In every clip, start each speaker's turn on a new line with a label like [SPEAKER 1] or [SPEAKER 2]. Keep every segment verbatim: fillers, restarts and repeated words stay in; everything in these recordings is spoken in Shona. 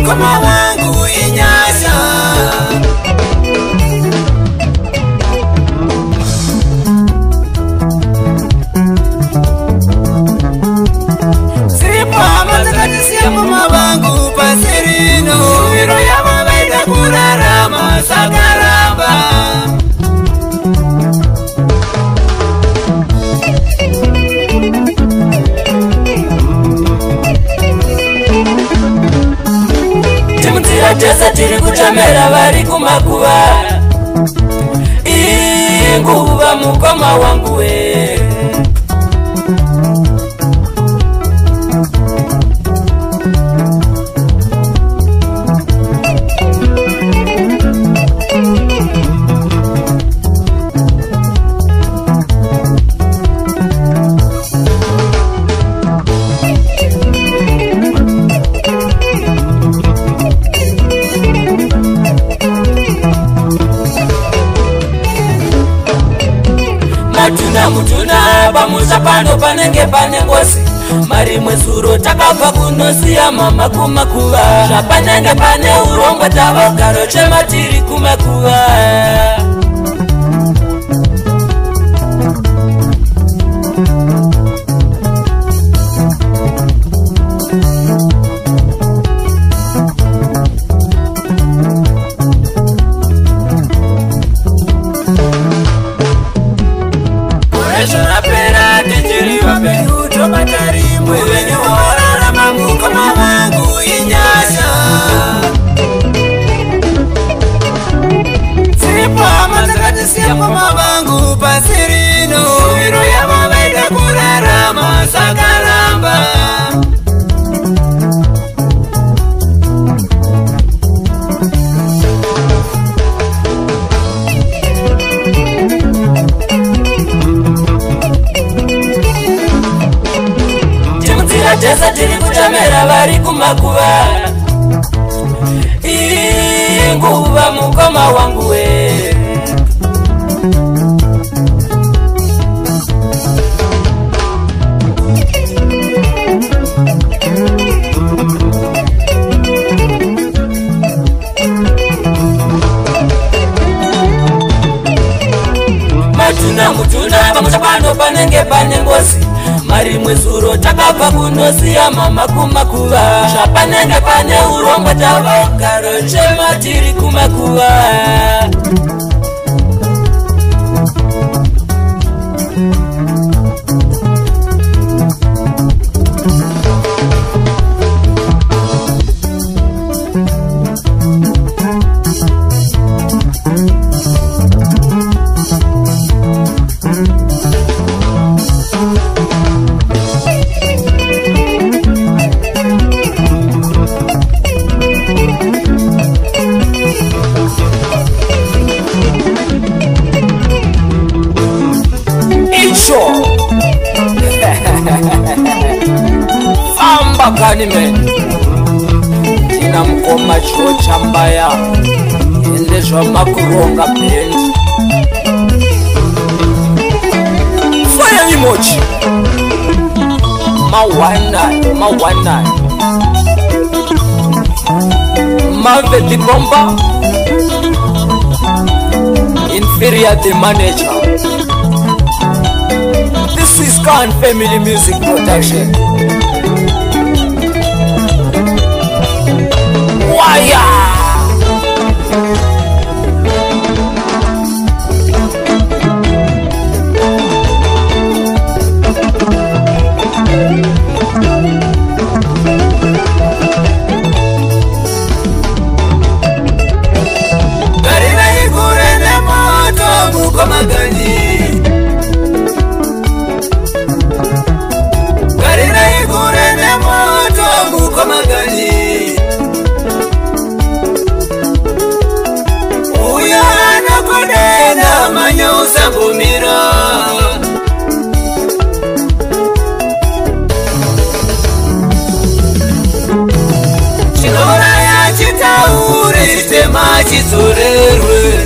[SPEAKER 1] mukoma wangu inyasha. Sipa matakatisia mama wangu pasirino. Viro ya mabaida kurarama sakaramba. Tesa tiri kuchamera vari kumakuva. Inguva mukoma wangu we. Matuna mutuna pamusha pano panenge pane ngozi. Mari mwezuro takabva kunosiya mama kumakuva. Zvapanenge pane urongwa tavogaro chema tiri kumakuva. Mama wangu pasirino. Viro ya mabaida kurarama sakaramba. Timudzira tesa tiri kuchamera vari kumakuva. Inguva mukoma wangu we. Matuna mutuna pamusha pano panenge pane ngozi. Mari mwezuro takabva kunosiya mama kumakuva. Zvapanenge pane urongwa tavogaro chema tiri kumakuva. Famba kani men. Tina mkoma cho chambaya. Ende jwa makuronga bendi. Fire emoji. Mawana, mawana. Mave the bomba. Inferior the manager. This is Khan Family Music Production. Wire. Garina igure ne moto mukoma gani. Uyana kodena manyo usambumira. Chilora ya chitauri tema chisorerwe.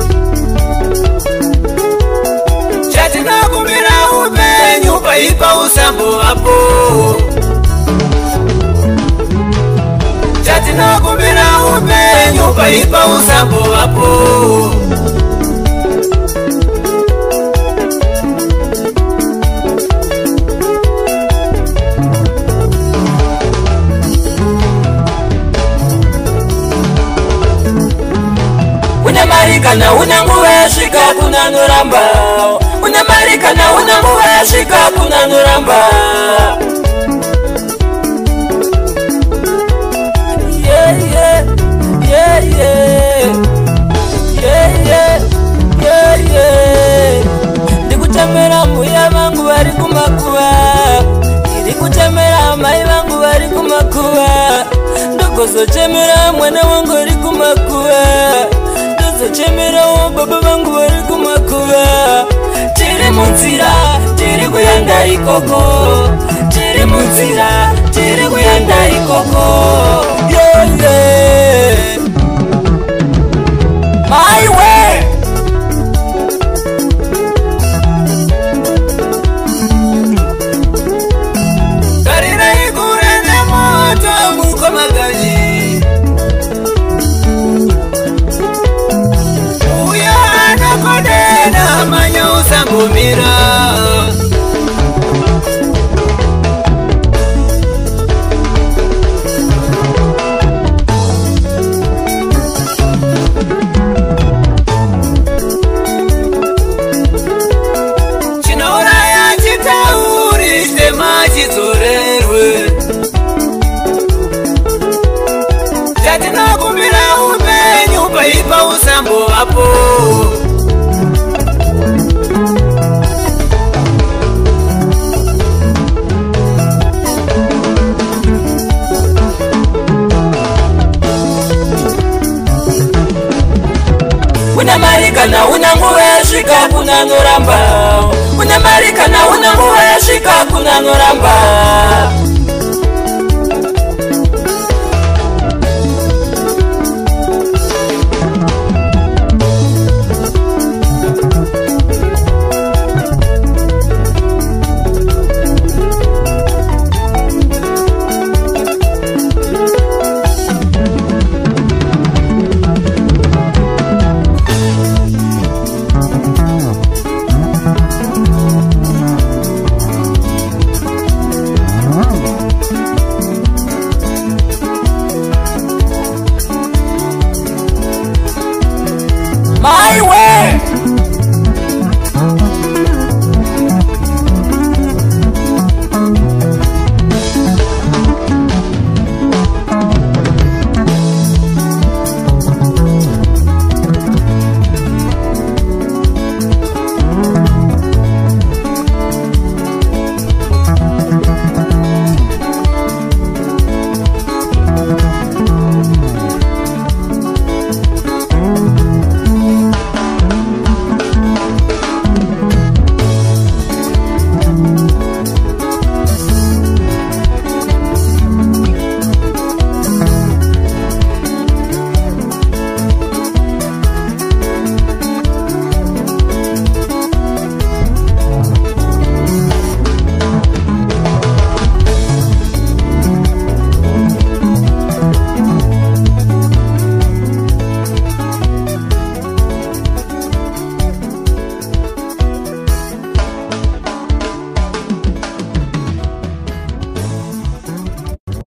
[SPEAKER 1] Chatina kumira upenyu paipa usambu hapo. Chatina kumira upenyu paipa usambo wapo. Unamarikana unanguwe shika kuna nuramba. Unamarikana unanguwe shika kuna nuramba. Yeah yeah yeah yeah yeah yeah yeah yeah. Ndikutemera muya vangu vari kumakuva. Ndikutemera mai vangu vari kumakuva. Ndogozotemera mwana wangu vari kumakuva. Chemera baba vangu vari kumakuva. Tiri munzira tiri kuyenda ikoko. Tiri munzira tiri kuyenda ikoko. Yeah yeah my way. Karina ikurende moto mukomagaji. Kodena manya usambumira. Chinauraya chitauri sema chizorerwe. Chatinakumbira upenyu paipa usambo wapo. Unamarikana unanguwe shika kuna nuramba. Unamarikana unanguwe shika kuna nuramba.